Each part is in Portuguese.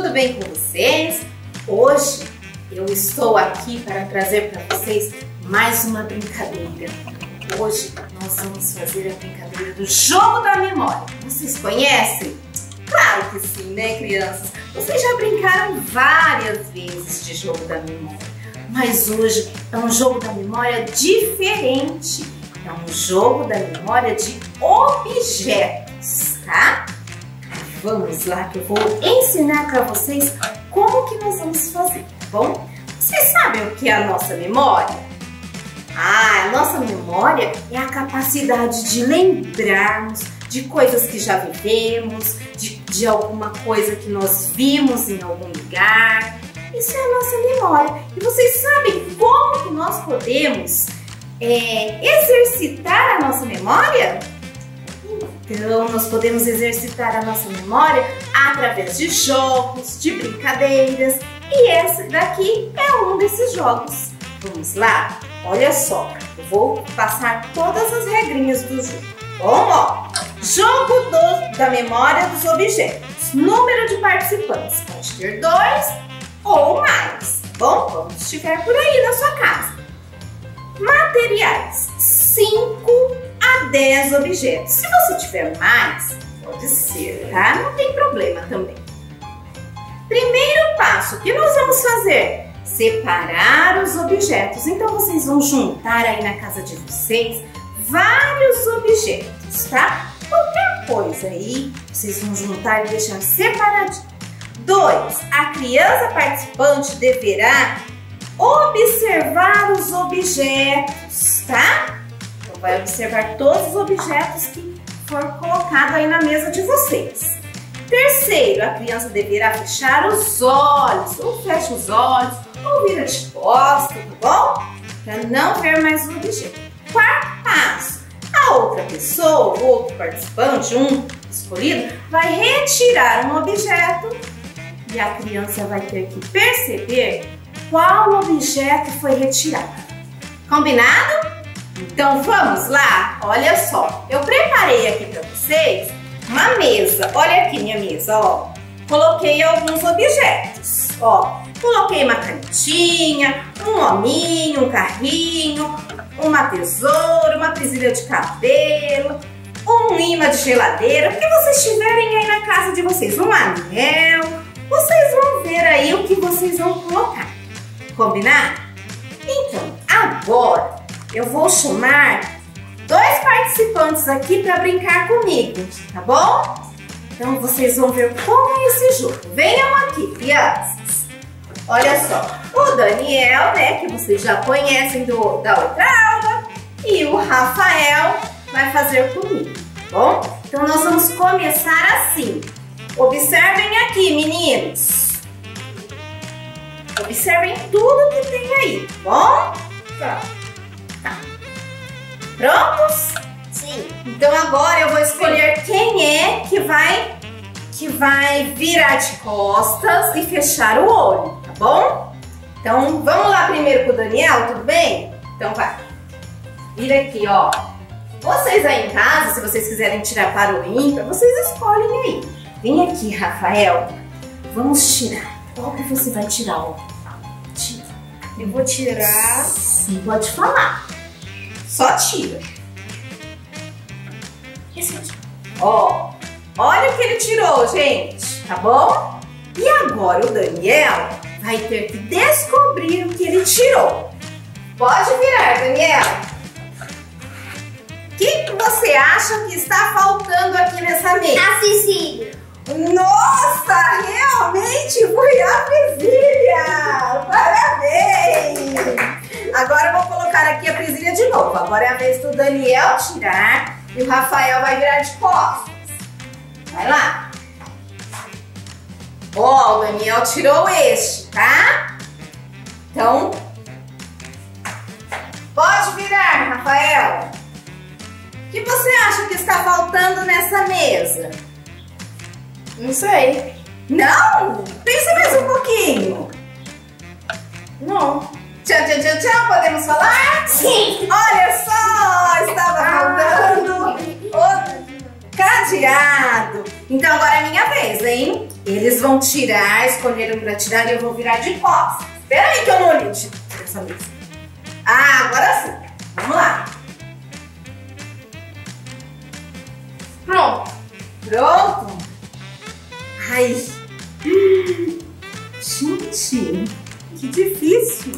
tudo bem com vocês? Hoje eu estou aqui para trazer para vocês mais uma brincadeira. Hoje nós vamos fazer a brincadeira do jogo da memória. Vocês conhecem? Claro que sim, né, crianças? Vocês já brincaram várias vezes de jogo da memória, mas hoje é um jogo da memória diferente. É um jogo da memória de objetos, tá? Vamos lá que eu vou ensinar para vocês como que nós vamos fazer, tá bom? Vocês sabem o que é a nossa memória? A nossa memória é a capacidade de lembrarmos de coisas que já vivemos, de alguma coisa que nós vimos em algum lugar. Isso é a nossa memória. E vocês sabem como que nós podemos exercitar a nossa memória? Então, nós podemos exercitar a nossa memória através de jogos, de brincadeiras. E esse daqui é um desses jogos. Vamos lá? Olha só, eu vou passar todas as regrinhas do jogo. Bom, ó, jogo da memória dos objetos. Número de participantes, pode ter 2 ou mais. Bom, quando estiver por aí na sua casa. Materiais, 5 a 10 objetos. Se você tiver mais, pode ser, tá? Não tem problema também. Primeiro passo, o que nós vamos fazer? Separar os objetos. Então, vocês vão juntar aí na casa de vocês vários objetos, tá? Qualquer coisa aí, vocês vão juntar e deixar separadinho. 2. A criança participante deverá observar os objetos, tá? Então, vai observar todos os objetos que for colocado aí na mesa de vocês. Terceiro, a criança deverá fechar os olhos, ou fecha os olhos, ou vira de costas, tá bom? Para não ver mais o objeto. Quarto passo, a outra pessoa, o outro participante, um escolhido, vai retirar um objeto e a criança vai ter que perceber qual objeto foi retirado. Combinado? Então vamos lá? Olha só, eu preparei aqui para vocês uma mesa. Olha aqui minha mesa, ó. Coloquei alguns objetos, ó. Coloquei uma canetinha, um hominho, um carrinho, uma tesoura, uma presilha de cabelo, um imã de geladeira, o que vocês tiverem aí na casa de vocês, um anel. Vocês vão ver aí o que vocês vão colocar. Combinado? Então, agora eu vou chamar 2 participantes aqui para brincar comigo, tá bom? Então vocês vão ver como é esse jogo. Venham aqui, crianças. Olha só, o Daniel, né, que vocês já conhecem da outra aula, e o Rafael vai fazer comigo, tá bom? Então nós vamos começar assim. Observem aqui, meninos. Observem tudo que tem aí, tá bom? Tá. Prontos? Sim. Então agora eu vou escolher quem é que vai virar de costas e fechar o olho, tá bom? Então vamos lá primeiro com o Daniel, tudo bem? Então vai. Vira aqui, ó. Vocês aí em casa, se vocês quiserem tirar para o ímpar, vocês escolhem aí. Vem aqui, Rafael. Vamos tirar. Qual que você vai tirar, ó? Tira. Eu vou tirar... Sim, pode falar. Só tira. Esse aqui. Ó, olha o que ele tirou, gente. Tá bom? E agora o Daniel vai ter que descobrir o que ele tirou. Pode virar, Daniel. O que você acha que está faltando aqui nessa mesa? A Cecília. Nossa, realmente foi a presilha! Parabéns! Agora eu vou colocar aqui a presilha de novo. Agora é a vez do Daniel tirar e o Rafael vai virar de costas. Vai lá. Ó, o Daniel tirou este, tá? Então, pode virar, Rafael. O que você acha que está faltando nessa mesa? Não sei. Não? Pensa mais um pouquinho. Não. Tchau, tchau, tchau, tchau. Podemos falar? Sim. Olha só, estava faltando o cadeado. Então agora é minha vez, hein? Eles vão tirar, escolheram para tirar e eu vou virar de costas. Espera aí que eu não olhei essa mesa. Ah, agora sim. Vamos lá. Pronto. Pronto? Ai. Gente, que difícil.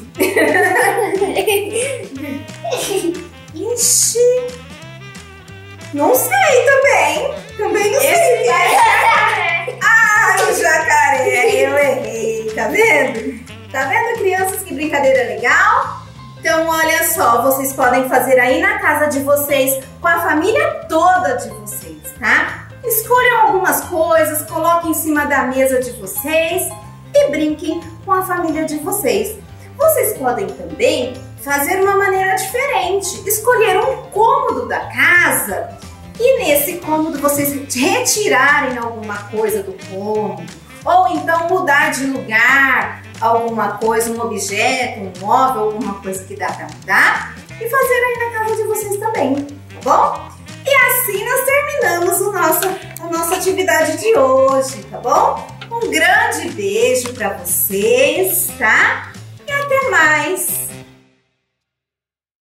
Ixi. Não sei também. Também não sei. Ah, o jacaré. Eu errei. Tá vendo? Tá vendo, crianças, que brincadeira legal? Então, olha só, vocês podem fazer aí na casa de vocês, com a família toda de vocês, tá? Escolham algumas coisas, coloquem em cima da mesa de vocês e brinquem com a família de vocês. Vocês podem também fazer uma maneira diferente, escolher um cômodo da casa e nesse cômodo vocês retirarem alguma coisa do cômodo ou então mudar de lugar alguma coisa, um objeto, um móvel, alguma coisa que dá para mudar e fazer aí na casa de vocês também, tá bom? E assim nós terminamos a nossa atividade de hoje, tá bom? Um grande beijo para vocês, tá? E até mais!